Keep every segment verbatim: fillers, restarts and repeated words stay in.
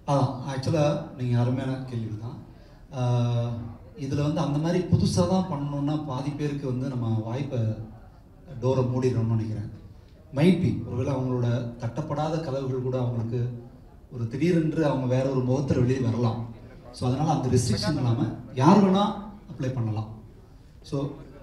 அதான் ஆக்சுவலாக நீங்கள் அருமையான கேள்வி தான். இதில் வந்து அந்த மாதிரி புதுசாக தான் பண்ணணுன்னா பாதி பேருக்கு வந்து நம்ம வாய்ப்பை டோரை மூடிடணும்னு நினைக்கிறேன். மைட்பி ஒருவேளை அவங்களோட தட்டப்படாத கதவுகள் கூட அவங்களுக்கு ஒரு திடீரென்று அவங்க வேற ஒரு முகத்தில் வெளியே வரலாம். ஸோ அதனால் அந்த ரெஸ்ட்ரிக்ஷன் இல்லாமல் யார் வேணால் அப்ளை பண்ணலாம். ஸோ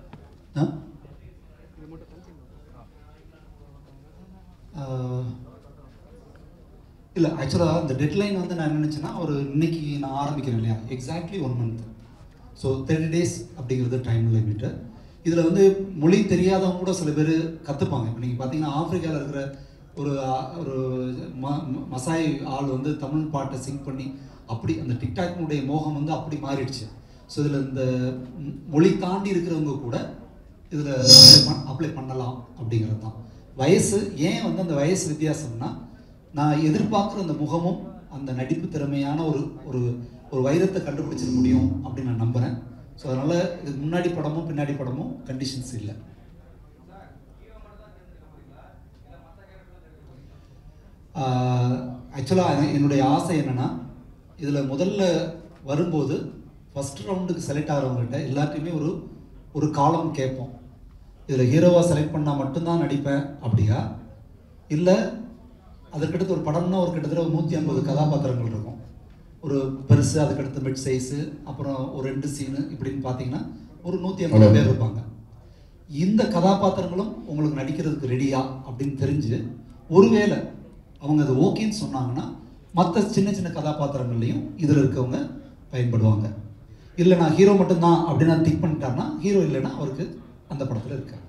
இல்லை ஆக்சுவலாக இந்த டெட்லைன் வந்து நான் நினச்சேன்னா ஒரு இன்னைக்கு நான் ஆரம்பிக்கிறேன் இல்லையா, exactly one month. So thirty days அப்படிங்கிறது டைம் லிமிட்டு. இதில் வந்து மொழி தெரியாதவங்க கூட சில பேர் கற்றுப்பாங்க. இப்போ நீங்கள் பார்த்தீங்கன்னா ஆப்பிரிக்காவில் இருக்கிற ஒரு ஒரு ம மசாய் ஆள் வந்து தமிழ் பாட்டை சிங் பண்ணி அப்படி அந்த டிக்டாக்னுடைய மோகம் வந்து அப்படி மாறிடுச்சு. ஸோ இதில் இந்த மொழி தாண்டி இருக்கிறவங்க கூட இதில் அப்ளை பண்ணலாம் அப்படிங்கிறது தான். வயசு ஏன் வந்து அந்த வயசு வித்தியாசம்னா, நான் எதிர்பார்க்குற அந்த முகமும் அந்த நடிப்பு திறமையான ஒரு ஒரு ஒரு வைரத்தை கண்டுபிடிச்சிட முடியும் அப்படின்னு நான் நம்புகிறேன். ஸோ அதனால் இதுக்கு முன்னாடி படமும் பின்னாடி படமும் கண்டிஷன்ஸ் இல்லை. ஆக்சுவலாக என்னுடைய ஆசை என்னென்னா, இதில் முதல்ல வரும்போது ஃபஸ்ட் ரவுண்டுக்கு செலக்ட் ஆகிறவங்ககிட்ட எல்லாத்தையுமே ஒரு ஒரு காலம் கேட்போம். இதில் ஹீரோவாக செலக்ட் பண்ணால் மட்டும்தான் நடிப்பேன் அப்படியா, இல்லை அதுக்கடுத்து ஒரு படம்னா ஒரு கிட்டத்தட்ட ஒரு நூற்றி ஐம்பது கதாபாத்திரங்கள் இருக்கும். ஒரு பெருசு, அதுக்கடுத்து மிட் சைஸு, அப்புறம் ஒரு ரெண்டு சீனு இப்படின்னு பார்த்தீங்கன்னா ஒரு நூற்றி ஐம்பது பேர் இருப்பாங்க. இந்த கதாபாத்திரங்களும் உங்களுக்கு நடிக்கிறதுக்கு ரெடியா அப்படின்னு தெரிஞ்சு ஒருவேளை அவங்க அது ஓகேன்னு சொன்னாங்கன்னா மற்ற சின்ன சின்ன கதாபாத்திரங்கள்லையும் இதில் இருக்கவங்க பயன்படுவாங்க. இல்லை நான் ஹீரோ மட்டும்தான் அப்படின்னு நான் திங்க் பண்ணிட்டாருன்னா, ஹீரோ இல்லைன்னா அவருக்கு அந்த படத்தில் இருக்காரு.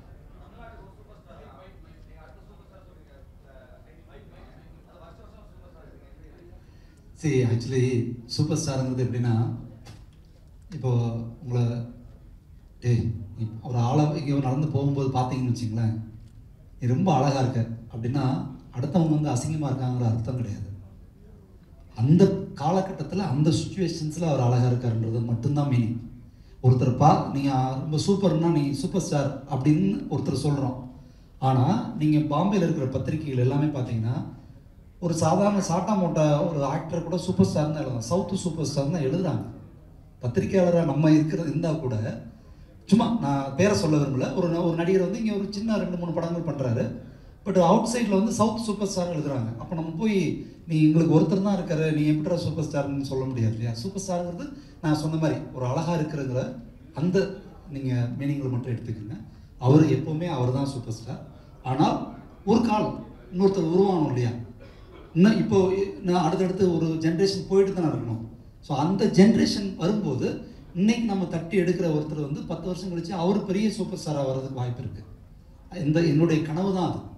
சரி, ஆக்சுவலி சூப்பர் ஸ்டாருங்கிறது எப்படின்னா, இப்போ உங்களை டேய் ஒரு ஆளை இங்கே நடந்து போகும்போது பார்த்தீங்கன்னு வச்சிங்களேன், நீ ரொம்ப அழகாக இருக்க அப்படின்னா அடுத்தவங்க வந்து அசிங்கமாக இருக்காங்கிற அர்த்தம் கிடையாது. அந்த காலகட்டத்தில் அந்த சுச்சுவேஷன்ஸில் அவர் அழகாக இருக்காருன்றது மட்டும்தான் மீனிங். ஒருத்தர் பா நீங்கள் ரொம்ப சூப்பர்னா நீ சூப்பர் ஸ்டார் அப்படின்னு ஒருத்தர் சொல்கிறோம். ஆனால் நீங்கள் பாம்பேயில் இருக்கிற பத்திரிகைகள் எல்லாமே பார்த்தீங்கன்னா ஒரு சாதாரண சாட்டா மோட்டா ஒரு ஆக்டர் கூட சூப்பர் ஸ்டார் தான் எழுதுறாங்க, சவுத்து சூப்பர் ஸ்டார் தான் எழுதுறாங்க. பத்திரிகையாளராக நம்ம இருக்கிறது இருந்தால் கூட, சும்மா நான் பேரை சொல்ல விரும்பல, ஒரு ஒரு நடிகர் வந்து இங்கே ஒரு சின்ன ரெண்டு மூணு படங்கள் பண்ணுறாரு, பட் அவுட் சைடில் வந்து சவுத் சூப்பர் ஸ்டார் எழுதுறாங்க. அப்போ நம்ம போய் நீ எங்களுக்கு ஒருத்தர் தான் இருக்காரு, நீ எப்படிடா சூப்பர் ஸ்டார்னு சொல்ல முடியாது இல்லையா. சூப்பர் ஸ்டாருங்கிறது நான் சொன்ன மாதிரி ஒரு அழகாக இருக்கிறங்கிற அந்த நீங்கள் மீனிங்கில் மட்டும் எடுத்துக்கோங்க. அவர் எப்போவுமே அவர் தான் சூப்பர் ஸ்டார். ஆனால் ஒரு காலம் இன்னொருத்தர் உருவாகணும் இல்லையா. இன்னும் இப்போ நான் அடுத்தடுத்து ஒரு ஜென்ரேஷன் போயிட்டு தான் இருக்கணும். ஸோ அந்த ஜென்ரேஷன் வரும்போது இன்னைக்கு நம்ம தட்டி எடுக்கிற ஒருத்தர் வந்து பத்து வருஷம் கழிச்சு அவர் பெரிய சூப்பர் ஸ்டாராக வர்றதுக்கு வாய்ப்பு இருக்குது. இந்த என்னுடைய கனவு தான் அது.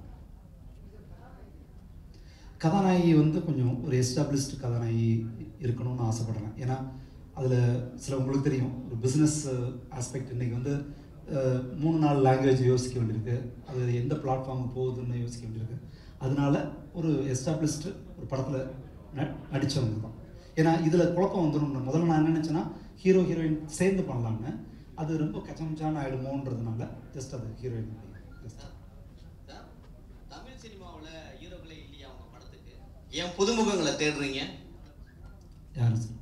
கதாநாயகி வந்து கொஞ்சம் ஒரு எஸ்டாப்ளிஷ்டு கதாநாயகி இருக்கணும்னு ஆசைப்படுறேன். ஏன்னா அதில் சில உங்களுக்கு தெரியும், ஒரு பிஸ்னஸ் ஆஸ்பெக்ட் இன்றைக்கி வந்து மூணு நாலு லாங்குவேஜ் யோசிக்க வேண்டியிருக்கு, அது எந்த பிளாட்ஃபார்முக்கு போகுதுன்னு யோசிக்க வேண்டியிருக்கு. அதனால ஒரு எஸ்டாப்ளிஷ்டு ஒரு படத்தில் ந நடித்தவங்க தான். ஏன்னா இதில் குழப்பம் வந்துடும். முதல்ல நான் என்ன நினச்சேன்னா ஹீரோ ஹீரோயின் சேர்ந்து பண்ணலான்னு, அது ரொம்ப கச்சமச்சான ஆகிடுமோன்றதுனால ஜஸ்ட் அது ஹீரோயின். தமிழ் சினிமாவில் ஹீரோக்களே இல்லையா அவங்க படத்துக்கு, ஏன் புதுமுகங்களை தேடுறீங்க? யார் சார்?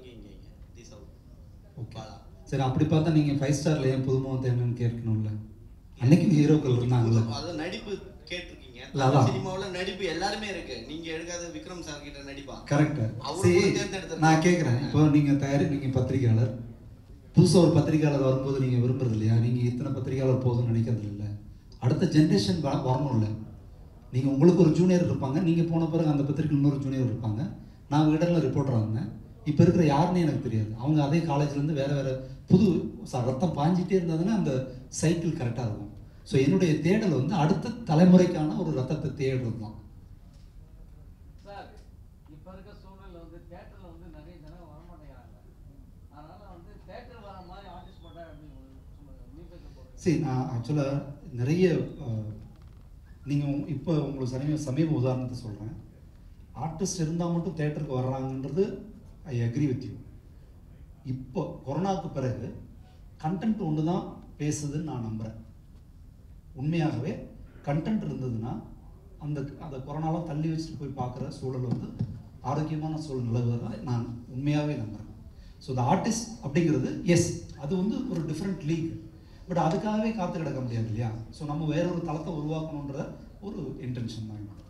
ஓகே சரி, அப்படி பார்த்தா நீங்கள் ஃபைவ் ஸ்டாரில் ஏன் புதுமுகம் தேடணும்னு கேட்கணும்ல. அன்னைக்கு ஹீரோக்கள் இருந்தாங்கல்ல, அது நடிப்பு கேட்டிருக்கீங்க. சினிமாவில் நடிப்பு எல்லாருமே இருக்கு, நீங்க எடுக்காத விக்ரம் சார் கிட்ட நடிப்பா. கரெக்டா. நான் கேட்குறேன், இப்போ நீங்கள் தயாரி நீங்கள் பத்திரிகையாளர், புதுசாக ஒரு பத்திரிகையாளர் வரும்போது நீங்கள் விரும்புறது இல்லையா? நீங்கள் இத்தனை பத்திரிகையாளர் போதும்னு நினைக்கிறது இல்லை. அடுத்த ஜென்ரேஷன் வரணும் இல்லை. நீங்கள் உங்களுக்கு ஒரு ஜூனியர் இருப்பாங்க, நீங்கள் போன பிறகு அந்த பத்திரிகை இன்னொரு ஜூனியர் இருப்பாங்க. நான் இடங்களில் ரிப்போர்ட்டராக இருந்தேன், இப்போ இருக்கிற யாருன்னே எனக்கு தெரியாது. அவங்க அதே காலேஜ்லேருந்து வேறு வேறு புது ரத்தம் பாஞ்சிட்டே இருந்ததுன்னா அந்த சைக்கிள் கரெக்டாக இருக்கும். ஸோ என்னுடைய தேடல் வந்து அடுத்த தலைமுறைக்கான ஒரு ரத்தத்தை தேடுறது தான். சார், இப்போ இருக்க சூழ்நிலை வந்து தியேட்டரில் வந்து நிறைய ஜனம் வரமாட்டேங்கிறாங்க. அதனால் வந்து தியேட்டர் வர மாதிரி ஆர்டிஸ்ட் போட்டால் அப்படின்னு சரி, நான் ஆக்சுவலாக நிறைய நீங்கள் இப்போ உங்களுக்கு சமீப சமீப உதாரணத்தை சொல்கிறேன். ஆர்டிஸ்ட் இருந்தால் மட்டும் தியேட்டருக்கு வர்றாங்கன்றது ஐ அக்ரி வித் யூ. இப்போ கொரோனாவுக்கு பிறகு கண்டென்ட் ஒன்று தான் பேசுதுன்னு நான் நம்புகிறேன். உண்மையாகவே கண்டென்ட் இருந்ததுன்னா அந்த அந்த கொரோனாலாம் தள்ளி வச்சுட்டு போய் பார்க்குற சூழல் வந்து ஆரோக்கியமான சூழல் நிலவுவதாக நான் உண்மையாகவே நம்புகிறேன். ஸோ இந்த ஆர்டிஸ்ட் அப்படிங்கிறது எஸ் அது வந்து ஒரு டிஃப்ரெண்ட் லீக், பட் அதுக்காகவே காத்து கிடக்க முடியாது இல்லையா. ஸோ நம்ம வேற ஒரு தளத்தை உருவாக்கணுன்ற ஒரு இன்டென்ஷன் தான் என்னோட.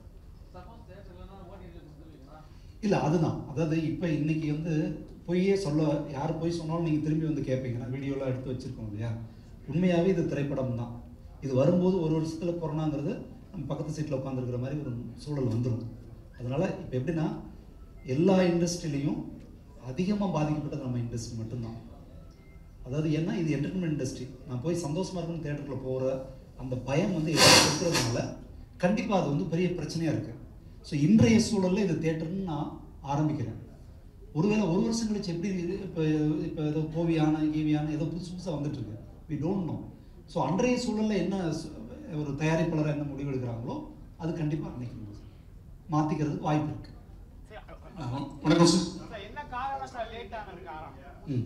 இல்லை அதுதான், அதாவது இப்போ இன்னைக்கு வந்து பொய்யே சொல்ல யார் பொய் சொன்னாலும் நீங்கள் திரும்பி வந்து கேட்பீங்க. நான் வீடியோலாம் எடுத்து வச்சுருக்கோம் இல்லையா. உண்மையாகவே இது திரைப்படம் தான். இது வரும்போது ஒரு வருஷத்தில் கொரோனாங்கிறது நம்ம பக்கத்து சீட்டில் உட்காந்துருக்கிற மாதிரி ஒரு சூழல் வந்துடும். அதனால் இப்போ எப்படின்னா எல்லா இண்டஸ்ட்ரியிலையும் அதிகமாக பாதிக்கப்பட்டது நம்ம இண்டஸ்ட்ரி மட்டும்தான். அதாவது ஏன்னா இது என்டர்டைன்மெண்ட் இண்டஸ்ட்ரி. நான் போய் சந்தோஷமாக இருக்கணும் தேட்டருக்குள்ள போகிற அந்த பயம் வந்து இருக்கிறதுனால கண்டிப்பாக அது வந்து பெரிய பிரச்சனையாக இருக்குது. ஸோ இன்றைய சூழலில் இது தேட்டர்னு நான் ஆரம்பிக்கிறேன். ஒருவேளை ஒரு வருஷம் கழிச்சு எப்படி இப்போ இப்போ ஏதோ கோவியான ஈவியான ஏதோ புதுசு புதுசாக வந்துட்டுருக்கு, வி டோன்ட் நோ. ஸோ அன்றைய சூழலில் என்ன ஒரு தயாரிப்பாளர் என்ன முடிவு எடுக்கிறாங்களோ அது கண்டிப்பாக அன்னைக்கு மாற்றிக்கிறதுக்கு வாய்ப்பு இருக்குது. வணக்கம் சார். ம்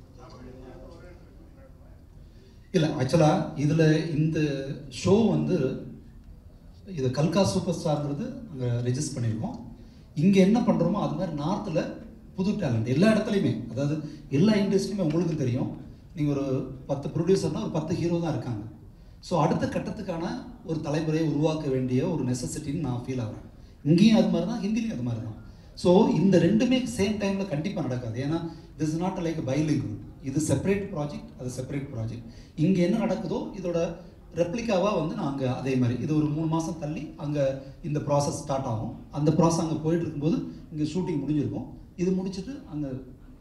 இல்லை ஆக்சுவலாக இதில் இந்த ஷோ வந்து இது கல்கா சூப்பர் ஸ்டார்ங்கிறது அங்கே ரெஜிஸ்டர் பண்ணியிருக்கோம். இங்கே என்ன பண்ணுறோமோ அது மாதிரி நார்த்தில் புது டேலண்ட் எல்லா இடத்துலையுமே, அதாவது எல்லா இண்டஸ்ட்ரியுமே உங்களுக்கும் தெரியும். நீங்கள் ஒரு பத்து ப்ரொடியூசர்னால் ஒரு பத்து ஹீரோ தான் இருக்காங்க. ஸோ அடுத்த கட்டத்துக்கான ஒரு தலைமுறையை உருவாக்க வேண்டிய ஒரு நெசசிட்டின்னு நான் ஃபீல் ஆகிறேன். இங்கேயும் அது மாதிரி தான், ஹிந்திலையும் அது மாதிரி தான். ஸோ இந்த ரெண்டுமே சேம் டைமில் கண்டிப்பாக நடக்காது. ஏன்னா this is not like bilingual. இது செப்பரேட் ப்ராஜெக்ட், அது செப்பரேட் ப்ராஜெக்ட். இங்கே என்ன நடக்குதோ இதோட ரெப்ளிகாவாக வந்து நாங்கள் அதே மாதிரி இது ஒரு மூணு மாதம் தள்ளி அங்கே இந்த ப்ராசஸ் ஸ்டார்ட் ஆகும். அந்த ப்ராசஸ் அங்கே போயிட்டு இருக்கும்போது இங்கே ஷூட்டிங் முடிஞ்சிருக்கும். இது முடிச்சுட்டு அங்கே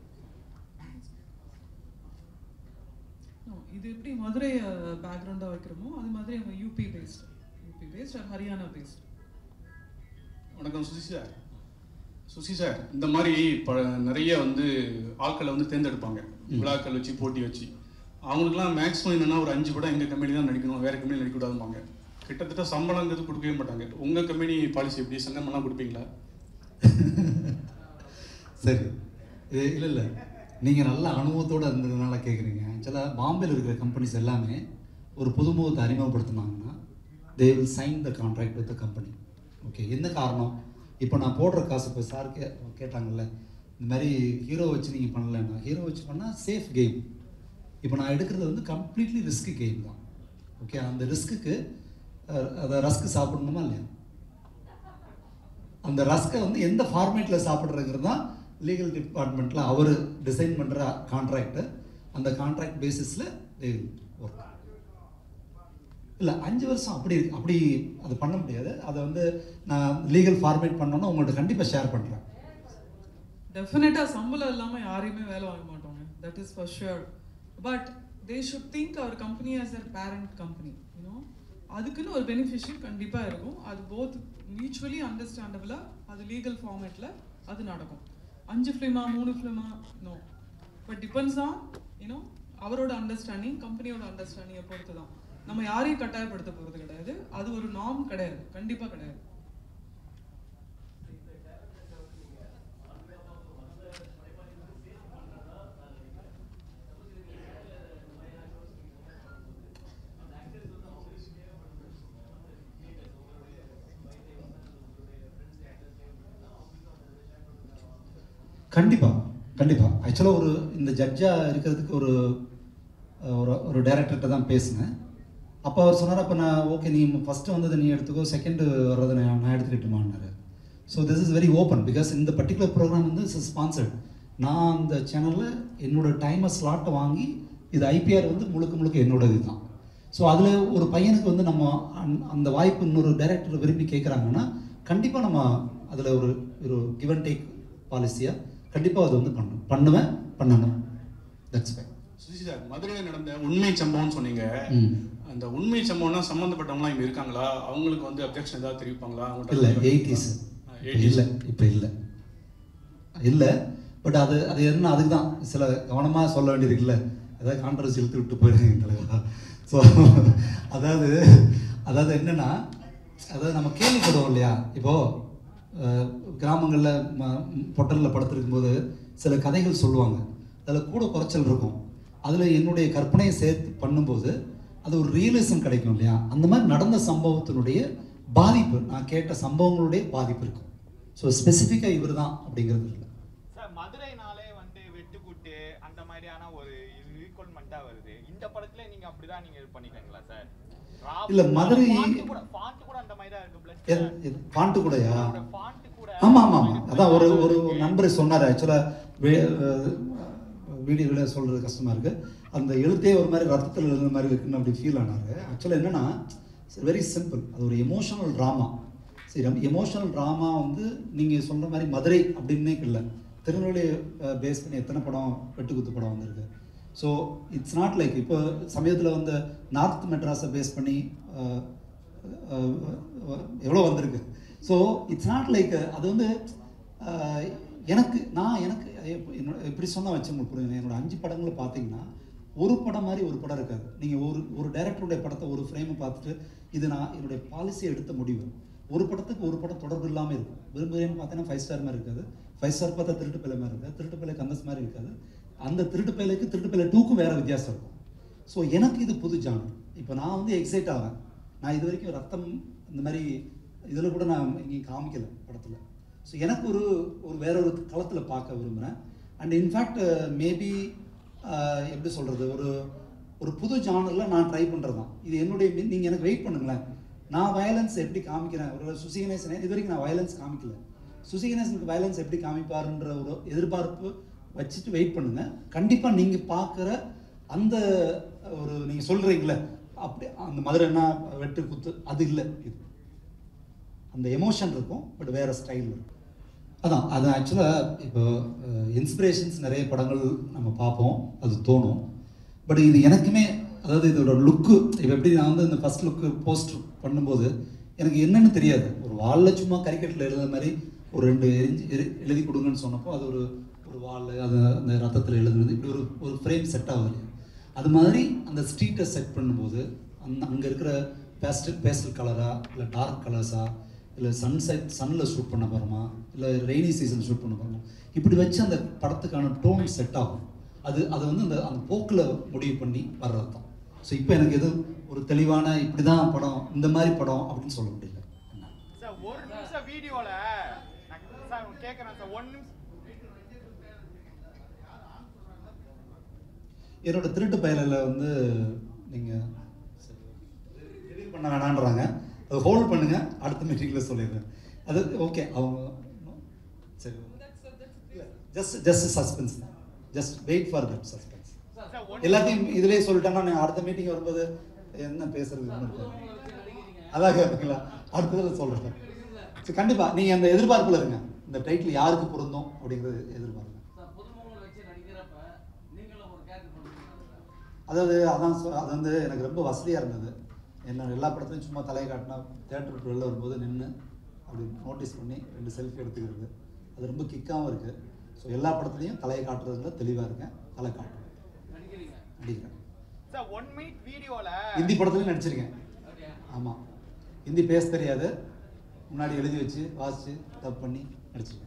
இது எப்படி மதுரை பேக்ரவுண்டாக வைக்கிறோமோ அது மாதிரி அவங்க UP based UP based or Haryana based. வணக்கம் சுசி சார். சுசி சார், இந்த மாதிரி இப்போ நிறைய வந்து ஆட்களை வந்து தேர்ந்தெடுப்பாங்க விழாக்கள் வச்சு போட்டி வச்சு. அவங்களுக்குலாம் மேக்ஸிமம் என்னென்னா ஒரு அஞ்சு படம் எங்கள் கம்பெனி தான் நடிக்கணும், வேறு கம்பெனி நடிக்கக்கூடாதுப்பாங்க. கிட்டத்தட்ட சம்பளங்கிறது கொடுக்கவே மாட்டாங்க. உங்கள் கம்பெனி பாலிசி எப்படி, சங்கமெல்லாம் கொடுப்பீங்களா? சரி, இல்லை இல்லை நீங்கள் நல்ல அனுபவத்தோடு இருந்ததுனால கேட்குறீங்க. ஆக்சுவலாக பாம்பேயில் இருக்கிற கம்பெனிஸ் எல்லாமே ஒரு புதுமுகத்தை அறிமுகப்படுத்தினாங்கன்னா they will sign the contract with the company. Okay, என்ன காரணம்? இப்போ நான் போடுற காசு இப்போ சார் கே கேட்டாங்கல்ல இந்த மாதிரி ஹீரோ வச்சு நீங்கள் பண்ணலைன்னா, ஹீரோ வச்சு பண்ணால் சேஃப் கேம். இப்போ நான் எடுக்கிறது வந்து கம்ப்ளீட்லி ரிஸ்க்கு கேம் தான். ஓகே, அந்த ரிஸ்க்குக்கு அதை ரஸ்க்கு சாப்பிடணுமா இல்லையா? அந்த ரஸ்க்கை வந்து எந்த ஃபார்மேட்டில் சாப்பிட்றதுங்கிறது தான் லீகல் டிபார்ட்மெண்ட்டில் அவர் டிசைன் பண்ணுற கான்ட்ராக்டு. அந்த கான்ட்ராக்ட் பேசிஸில் தே ஒர்க். இல்லை அஞ்சு வருஷம் அப்படி அப்படி அது பண்ண முடியாது. அதை வந்து நான் லீகல் ஃபார்மேட் பண்ணோன்னா உங்கள்கிட்ட கண்டிப்பாக ஷேர் பண்ணுறேன். டெஃபினட்டாக சம்பளம் இல்லாமல் யாரையுமே வேலை வாங்க மாட்டோங்க, that is for sure. But they should think our company as a parent company. You know அதுக்குன்னு ஒரு பெனிஃபிஷியல் கண்டிப்பாக இருக்கும். அது போத் மியூச்சுவலி அண்டர்ஸ்டாண்டபிளாக அது லீகல் ஃபார்மேட்டில் அது நடக்கும். அஞ்சு ஃபிலிமா மூணு ஃபிலிமா no, but depends on you know அவரோட அண்டர்ஸ்டாண்டிங், கம்பெனியோட அண்டர்ஸ்டாண்டிங்கை பொறுத்து தான். நம்ம யாரையும் கட்டாயப்படுத்த போகிறது கிடையாது. அது ஒரு நார்ம் கிடையாது, கண்டிப்பாக கிடையாது. கண்டிப்பாக கண்டிப்பாக ஆக்சுவலாக ஒரு இந்த ஜட்ஜாக இருக்கிறதுக்கு ஒரு ஒரு ஒரு டைரக்டர்கிட்ட தான் பேசினேன். அப்போ அவர் சொன்னார், அப்போ நான் ஓகே நீ ஃபஸ்ட்டு வந்தது நீ எடுத்துக்கோ, செகண்டு வர்றதை நான் நான் எடுத்துக்கிட்டுமான்னாரு. So this is very open because இந்த பர்டிகுலர் ப்ரோக்ராம் வந்து இட்ஸ் ஸ்பான்சர்ட். நான் அந்த சேனலில் என்னோடய டைமை ஸ்லாட்டை வாங்கி இது ஐபிஆர் வந்து முழுக்க முழுக்க என்னோட இது தான். ஸோ அதில் ஒரு பையனுக்கு வந்து நம்ம அந் அந்த வாய்ப்பு இன்னொரு டைரக்டர் விரும்பி கேட்குறாங்கன்னா கண்டிப்பாக நம்ம அதில் ஒரு ஒரு கிவ் அண்ட் டேக் பாலிசியாக கண்டிப்பாக அது வந்து பண்ணணும் பண்ணுவேன் பண்ணணும். That's fine. சுசி சார், மதுரையில் நடந்த உண்மை சம்பவம்னு சொன்னீங்க. அந்த உண்மை சம்பவம்னா சம்மந்தப்பட்டவங்களாம் இங்கே இருக்காங்களா? அவங்களுக்கு வந்து அப்ஜெக்ஷன் ஏதாவது தெரிவிப்பாங்களா? இல்லை எயிட்டிஸ் இல்லை இப்போ இல்லை இல்லை பட் அது அது என்ன அதுக்கு தான் சில கவனமாக சொல்ல வேண்டியது இல்லை. ஏதாவது கான்ட்ரவர்சி இழுத்து விட்டு போயிடுங்க தலைவா. ஸோ அதாவது அதாவது என்னென்னா அதாவது நம்ம கேள்விப்படுவோம் இல்லையா, இப்போது கிராமங்களில் ம பொட்டலில் படுத்துருக்கும் போது சில கதைகள் சொல்லுவாங்க, அதில் கூட குறைச்சல் இருக்கும். அதில் என்னுடைய கற்பனையை சேர்த்து பண்ணும்போது அது ஒரு ரியலிசம் கிடைக்கும் இல்லையா. அந்த மாதிரி நடந்த சம்பவத்தினுடைய பாதிப்பு, நான் கேட்ட சம்பவங்களுடைய பாதிப்பு இருக்கும். ஸோ ஸ்பெசிஃபிக்காக இவர் தான் அப்படிங்கிறது இல்லை சார். மதுரைனாலே வந்து வெட்டுக்குட்டு அந்த மாதிரியான ஒரு ஈக்குவல்மெண்ட்டாக வருது. இந்த படத்துல நீங்க அப்படிதான் நீங்க இது பண்ணிட்டீங்களா சார்? இல்ல மதுரை ஃபாண்ட் கூட அந்த மாதிரி தான் இருக்கு. ஃபாண்ட் கூடயா? ஃபாண்ட் கூட. ஆமா ஆமா ஆமா. அதான் ஒரு ஒரு நண்பர் சொன்னார். ஆக்சுவலா வீடியோவில் சொல்றது கஷ்டமா இருக்கு. அந்த எழுத்தே ஒரு மாதிரி ரத்தத்தில் எழுதுன மாதிரி இருக்குன்னு அப்படி ஃபீல் ஆனாரு. ஆக்சுவலாக என்னன்னா வெரி சிம்பிள். அது ஒரு எமோஷனல் ட்ராமா. சரி, எமோஷனல் ட்ராமா வந்து நீங்கள் சொல்கிற மாதிரி மதுரை அப்படின்னே இல்லை. திருநெல்வேலி பேஸ் பண்ணி எத்தனை படம் வெட்டுக்குத்து படம் வந்திருக்கு. ஸோ இட்ஸ் நாட் லைக் இப்போ சமயத்தில் வந்து நார்த் மெட்ராஸை பேஸ் பண்ணி எவ்வளோ வந்திருக்கு. ஸோ இட்ஸ் நாட் லைக் அது வந்து எனக்கு நான் எனக்கு என்னோட எப்படி சொன்னால் வச்சு உங்களுக்கு புரியுங்க. என்னோட அஞ்சு படங்களை பார்த்தீங்கன்னா ஒரு படம் மாதிரி ஒரு படம் இருக்காது. நீங்கள் ஒரு ஒரு டைரக்டருடைய படத்தை ஒரு ஃப்ரேமை பார்த்துட்டு இது நான் என்னுடைய பாலிசியை எடுத்த முடிவு. ஒரு படத்துக்கு ஒரு படம் தொடர்பு இல்லாமல் இருக்கும். விரும்புகிறேன்னு பார்த்தீங்கன்னா ஃபைவ் ஸ்டார் மாதிரி இருக்காது. ஃபைவ் ஸ்டார் பார்த்தா திருட்டு பிள்ளை மாதிரி இருக்காது. திருட்டு பிள்ளை கந்தஸ் மாதிரி இருக்காது. அந்த திருட்டு பிள்ளைக்கு திருட்டு பிள்ளை டூக்கும் வேறு வித்தியாசம் இருக்கும். ஸோ எனக்கு இது புது ஜானர். இப்போ நான் வந்து எக்ஸைட் ஆவேன். நான் இது வரைக்கும் ரத்தம் இந்த மாதிரி இதில் கூட நான் இங்கே காமிக்கலை படத்தில். ஸோ எனக்கு ஒரு ஒரு வேற ஒரு களத்தில் பார்க்க விரும்புகிறேன். அண்ட் இன்ஃபேக்ட் மேபி எப்படி சொல்கிறது, ஒரு ஒரு புது ஜானரில் நான் ட்ரை பண்ணுறது தான் இது என்னுடைய. நீங்கள் எனக்கு வெயிட் பண்ணுங்களேன். நான் வயலன்ஸ் எப்படி காமிக்கிறேன், ஒரு சுசி கணேசன் இது வரைக்கும் நான் வயலன்ஸ் காமிக்கல. சுசி கணேசனுக்கு வயலன்ஸ் எப்படி காமிப்பாருன்ற ஒரு எதிர்பார்ப்பு வச்சுட்டு வெயிட் பண்ணுங்க. கண்டிப்பாக நீங்கள் பார்க்குற அந்த ஒரு நீங்கள் சொல்கிறீங்களே அப்படி அந்த மதுரைன்னா வெட்டு குத்து அது இல்லை. இது அந்த எமோஷன் இருக்கும், பட் வேறு ஸ்டைல் இருக்கும். அதான் அது ஆக்சுவலாக இப்போ இன்ஸ்பிரேஷன்ஸ் நிறைய படங்கள் நம்ம பார்ப்போம், அது தோணும். பட் இது எனக்குமே அதாவது இதோட லுக்கு இப்போ எப்படி நான் வந்து இந்த ஃபஸ்ட் லுக்கு போஸ்டர் பண்ணும்போது எனக்கு என்னென்னு தெரியாது. ஒரு வாலில் சும்மா கரிக்கட்டில் எழுதுற மாதிரி ஒரு ரெண்டு எரிஞ்சு எழுதி கொடுங்கன்னு சொன்னப்போ அது ஒரு ஒரு வால் அது அந்த ரத்தத்தில் எழுதுனது இப்படி ஒரு ஒரு ஃப்ரேம் செட் ஆகுது இல்லையா. அது மாதிரி அந்த ஸ்ட்ரீட்டை செட் பண்ணும்போது அந்த அங்கே இருக்கிற பேஸ்டல் பேஸ்டல் கலரா இல்லை டார்க் கலர்ஸா இல்லை சன்செட் சன்னில் ஷூட் பண்ண போகிறோமா இல்லை ரெய்னி சீசன் ஷூட் பண்ண போகிறோமா இப்படி வச்சு அந்த படத்துக்கான டோன் செட் ஆகும். அது அது வந்து அந்த அந்த போக்கில் முடிவு பண்ணி வர்றது தான். ஸோ இப்போ எனக்கு எதுவும் ஒரு தெளிவான இப்படி தான் படம் இந்த மாதிரி படம் அப்படின்னு சொல்ல முடியல. சார் ஒரு நிமிஷம் வீடியோவில் சார் கேட்குறேன் சார் ஒன் நிமிஷம் என்னோட திருட்டு பயலில் வந்து நீங்கள் எடிட் பண்ண வேணான்றாங்க. அது ஹோல்ட் பண்ணுங்க, அடுத்த மீட்டிங்கில் சொல்லிடுறேன். அது ஓகே அவங்க சரி ஜஸ்ட் ஜஸ்ட் சஸ்பென்ஸ் தான். Just wait for that suspense. எல்லாத்தையும் இதிலே சொல்லிட்டேன்னா நான் அடுத்த மீட்டிங் வரும்போது என்ன பேசுறது அதான் கேட்பீங்களா அடுத்ததில் சொல்கிறேன். சரி கண்டிப்பாக நீங்கள் அந்த எதிர்பார்ப்பில் இருங்க. இந்த டைட்டில் யாருக்கு பொருந்தும் அப்படிங்கிறது எதிர்பார்ப்பு. அதாவது அதான் அது வந்து எனக்கு ரொம்ப வசதியாக இருந்தது. என்ன எல்லா படத்துலையும் சும்மா தலையை காட்டினா தேட்டர் விட்டு வெளில வரும்போது நின்று அப்படி நோட்டீஸ் பண்ணி ரெண்டு செல்ஃபி எடுத்துக்கிறது அது ரொம்ப கிக்காகவும் இருக்குது. ஸோ எல்லா படத்துலையும் தலையை காட்டுறதுல தெளிவாக இருக்கேன். தலை காட்டுறேன், நடிக்கிறேன். ஹிந்தி படத்துலையும் நடிச்சிருக்கேன். ஆமாம், ஹிந்தி பேச தெரியாது, முன்னாடி எழுதி வச்சு வாசித்து டப் பண்ணி நடிச்சிருக்கேன்.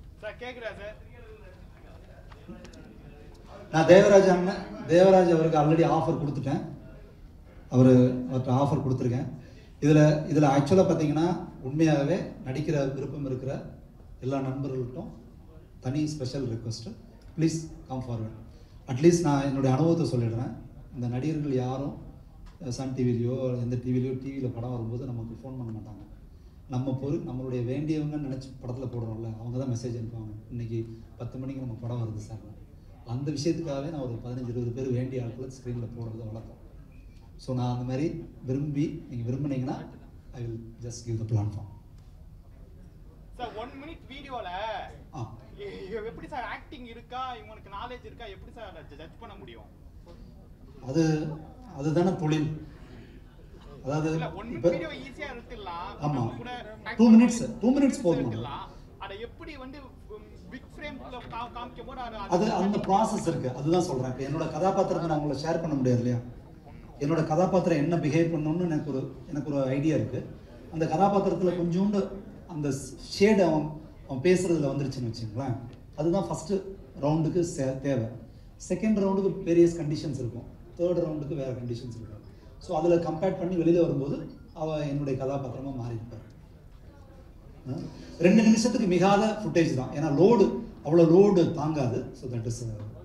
நான் தேவராஜ் அண்ணன் தேவராஜ் அவருக்கு ஆல்ரெடி ஆஃபர் கொடுத்துட்டேன். அவர் அவர்கிட்ட ஆஃபர் கொடுத்துருக்கேன். இதில் இதில் ஆக்சுவலாக பார்த்தீங்கன்னா உண்மையாகவே நடிக்கிற விருப்பம் இருக்கிற எல்லா நண்பர்கள்ட்டும் தனி special request, please come forward. At least நான் என்னுடைய அனுபவத்தை சொல்லிடுறேன். இந்த நடிகர்கள் யாரும் சன் டிவிலையோ எந்த டிவிலையோ டிவியில் படம் வரும்போது நமக்கு ஃபோன் பண்ண மாட்டாங்க. நம்ம பொரு நம்மளுடைய வேண்டியவங்கன்னு நினச்சி படத்தில் போடுறோம்ல, அவங்க தான் மெசேஜ் அனுப்புவாங்க, இன்றைக்கி பத்து மணிக்கு நம்ம படம் வருது சார். அந்த விஷயத்துக்காகவே நான் ஒரு பதினஞ்சு இருபது பேர் வேண்டிய ஆட்களை ஸ்க்ரீனில் போடுறது வழக்கம். ஸோ நான் அந்த மாதிரி விரும்பி நீங்கள் விரும்புனீங்கன்னா I will just give the platform. Sir one minute வீடியோல எப்படி சார் ஆக்டிங் இருக்கா, இவங்களுக்கு நாலேஜ் இருக்கா, எப்படி சார் ஜட்ஜ் பண்ண முடியும்? அது அதுதானே தொழில். அதாவது இப்போ ஈஸியா இருக்கலாம். ஆமாம், டூ மினிட்ஸ் டூ மினிட்ஸ் போதும். அதை எப்படி வந்து பிக் ஃப்ரேம்ல காமிக்கும் போது அது அந்த ப்ராசஸ் இருக்கு. அதுதான் சொல்றேன். இப்போ என்னோட கதாபாத்திரத்தை நான் உங்களை ஷேர் பண்ண முடியாது இல்லையா. என்னோட கதாபாத்திரம் என்ன பிஹேவ் பண்ணணும்னு எனக்கு ஒரு எனக்கு ஒரு ஐடியா இருக்கு. அந்த கதாபாத்திரத்தில் கொஞ்சோண்டு அந்த ஷேடு அவன் அவன் பேசுறதுல வந்துருச்சுன்னு வச்சுங்களேன். அதுதான் ஃபர்ஸ்ட் ரவுண்டுக்கு தேவை. செகண்ட் ரவுண்டுக்கு வேரியஸ் கண்டிஷன்ஸ் இருக்கும். தேர்ட் ரவுண்டுக்கு வேறு கண்டிஷன்ஸ் இருக்கும். ஸோ அதில் கம்பேர் பண்ணி வெளியில் வரும்போது அவள் என்னுடைய கதாபாத்திரமாக மாறி இருப்பார். ரெண்டு நிமிஷத்துக்கு மிகாத ஃபுட்டேஜ் தான், ஏன்னா லோடு அவ்வளோ லோடு தாங்காது. So that is